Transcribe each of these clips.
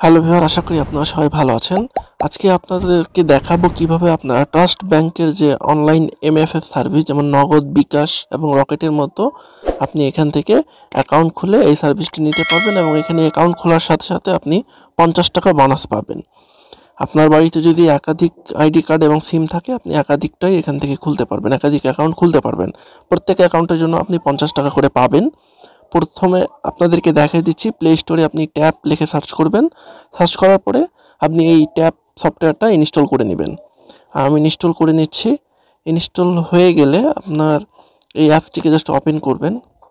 Hello viewer, আশা করি আপনারা সবাই ভালো আছেন। আজকে আপনাদেরকে দেখাবো কিভাবে আপনারা ট্রাস্ট ব্যাংকের যে অনলাইন এমএফএস সার্ভিস যেমন নগদ, বিকাশ এবং রকেটের মতো আপনি এখান থেকে অ্যাকাউন্ট খুলে এই সার্ভিসটি নিতে পারবেন এবং এখানে অ্যাকাউন্ট খোলার সাথে সাথে আপনি 50 টাকা বোনাস পাবেন। আপনার বাড়িতে যদি একাধিক আইডি কার্ড এবং সিম থাকে আপনি একাধিকটাই এখান থেকে খুলতে পারবেন, একাধিক অ্যাকাউন্ট খুলতে পারবেন। প্রত্যেক অ্যাকাউন্টের জন্য আপনি 50 টাকা করে পাবেন। প্রথমে আপনাদেরকে দেখাই দিচ্ছি, প্লে স্টোরে আপনি ট্যাপ লিখে সার্চ করবেন। সার্চ করার পরে আপনি এই ট্যাপ সফটওয়্যারটা ইনস্টল করে নেবেন। আমি ইনস্টল করে নিচ্ছি। ইনস্টল হয়ে গেলে আপনার এই অ্যাপটিকে জাস্ট ওপেন করবেন।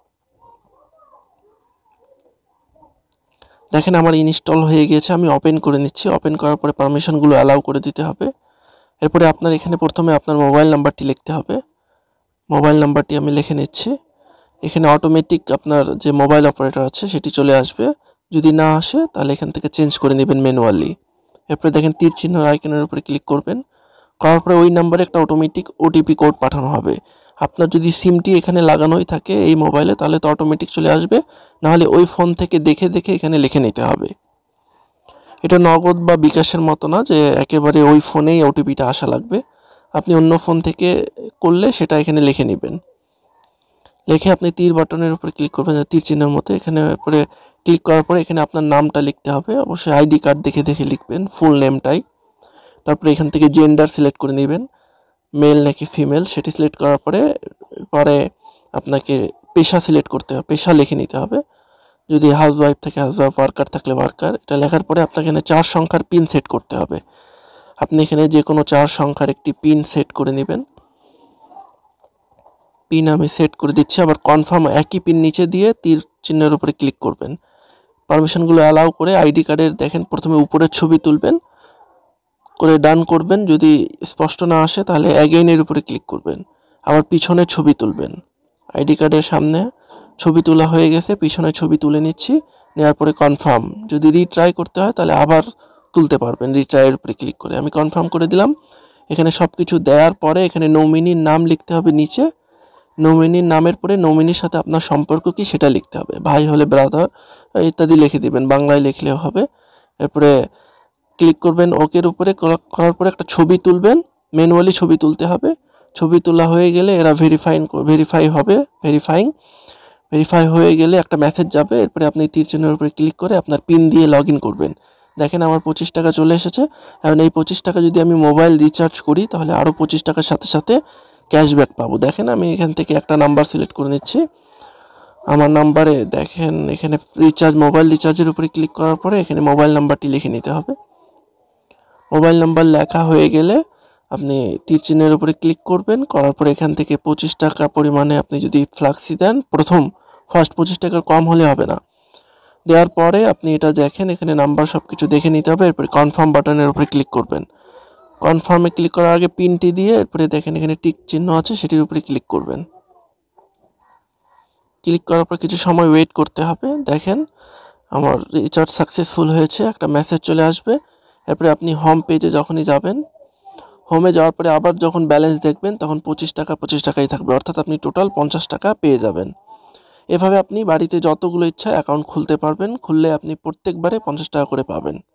দেখেন আমার ইনস্টল হয়ে গিয়েছে, আমি ওপেন করে নিচ্ছি। ওপেন করার পরে পারমিশনগুলো অ্যালাউ করে দিতে হবে। এরপরে আপনার এখানে প্রথমে আপনার মোবাইল নাম্বারটি লিখতে হবে। মোবাইল নাম্বারটি আমি লিখে নিচ্ছি। এখানে অটোমেটিক আপনার যে মোবাইল অপারেটর আছে সেটি চলে আসবে। যদি না আসে তাহলে এখান থেকে চেঞ্জ করে নেবেন ম্যানুয়ালি। এরপরে দেখেন তীর চিহ্ন আইকনের উপরে ক্লিক করবেন। করার পরে ওই নাম্বারে একটা অটোমেটিক ওটিপি কোড পাঠানো হবে। আপনার যদি সিমটি এখানে লাগানোই থাকে এই মোবাইলে তাহলে তো অটোমেটিক চলে আসবে, নাহলে ওই ফোন থেকে দেখে দেখে এখানে লিখে নিতে হবে। এটা নগদ বা বিকাশের মতো না যে একেবারে ওই ফোনেই ওটিপিটা আসা লাগবে। আপনি অন্য ফোন থেকে করলে সেটা এখানে লিখে নেবেন। লিখে আপনি তীর বাটনের উপরে ক্লিক করবেন, তীর চিহ্নের মতো। এখানে পরে ক্লিক করার পরে এখানে আপনার নামটা লিখতে হবে। অবশ্যই আইডি কার্ড দেখে দেখে লিখবেন ফুল নেমটাই। তারপরে এখান থেকে জেন্ডার সিলেক্ট করে নেবেন, মেল নাকি ফিমেল সেটি সিলেক্ট করার পরে পরে আপনাকে পেশা সিলেক্ট করতে হবে, পেশা লিখে নিতে হবে। যদি হাউসওয়াইফ থাকে হাউসওয়াইফ, ওয়ার্কার থাকলে ওয়ার্কার। এটা লেখার পরে আপনাকে এখানে 4 সংখ্যার পিন সেট করতে হবে। আপনি এখানে যে কোনো 4 সংখ্যার একটি পিন সেট করে নেবেন। পিন আমি সেট করে দিচ্ছি। আবার কনফার্ম একই পিন নিচে দিয়ে তীর চিহ্নের উপরে ক্লিক করবেন। পারমিশনগুলো অ্যালাউ করে আইডি কার্ডের দেখেন প্রথমে উপরের ছবি তুলবেন, করে ডান করবেন। যদি স্পষ্ট না আসে তাহলে অ্যাগেইনের উপরে ক্লিক করবেন। আবার পিছনের ছবি তুলবেন। আইডি কার্ডের সামনে ছবি তোলা হয়ে গেছে, পিছনের ছবি তুলে নিচ্ছি। নেওয়ার পরে কনফার্ম। যদি রিট্রাই করতে হয় তাহলে আবার তুলতে পারবেন রিট্রাইয়ের উপরে ক্লিক করে। আমি কনফার্ম করে দিলাম। এখানে সব কিছু দেওয়ার পরে এখানে নমিনির নাম লিখতে হবে নিচে। নমিনির নামের পরে নমিনির সাথে আপনার সম্পর্ক কি সেটা লিখতে হবে। ভাই হলে ব্রাদার ইত্যাদি লিখে দিবেন, বাংলায় লিখলেও হবে। এরপরে ক্লিক করবেন ওকের উপরে। করার পরে একটা ছবি তুলবেন, ম্যানুয়ালি ছবি তুলতে হবে। ছবি তোলা হয়ে গেলে এরা ভেরিফাই হয়ে গেলে একটা মেসেজ যাবে। এরপরে আপনি তীর চিহ্নের উপরে ক্লিক করে আপনার পিন দিয়ে লগ ইন করবেন। দেখেন আমার 25 টাকা চলে এসেছে। এখন এই 25 টাকা যদি আমি মোবাইল রিচার্জ করি তাহলে আরও 25 টাকার সাথে সাথে ক্যাশব্যাক পাবো। দেখেন আমি এখান থেকে একটা নাম্বার সিলেক্ট করে নিচ্ছি। আমার নাম্বারে দেখেন এখানে মোবাইল রিচার্জের উপরে ক্লিক করার পরে এখানে মোবাইল নাম্বারটি লিখে নিতে হবে। মোবাইল নাম্বার লেখা হয়ে গেলে আপনি তীর চিহ্নের উপরে ক্লিক করবেন। করার পরে এখান থেকে 25 টাকা পরিমাণে আপনি যদি ফ্লাক্সি দেন, ফার্স্ট 25 টাকার কম হলে হবে না। দেওয়ার পরে আপনি এটা দেখেন এখানে নাম্বার সব কিছু দেখে নিতে হবে। এরপরে কনফার্ম বাটনের উপরে ক্লিক করবেন। কনফার্মে ক্লিক করার আগে পিনটি দিয়ে এরপরে দেখেন এখানে টিক চিহ্ন আছে সেটির উপরে ক্লিক করবেন। ক্লিক করার পর কিছু সময় ওয়েট করতে হবে। দেখেন আমার রিচার্জ সাকসেসফুল হয়েছে, একটা মেসেজ চলে আসবে। এরপরে আপনি হোম পেজে যখনই যাবেন, হোমে যাওয়ার পরে আবার যখন ব্যালেন্স দেখবেন তখন 25 টাকাই থাকবে, অর্থাৎ আপনি টোটাল 50 টাকা পেয়ে যাবেন। এভাবে আপনি বাড়িতে যতগুলো ইচ্ছা অ্যাকাউন্ট খুলতে পারবেন। খুললে আপনি প্রত্যেকবারে 50 টাকা করে পাবেন।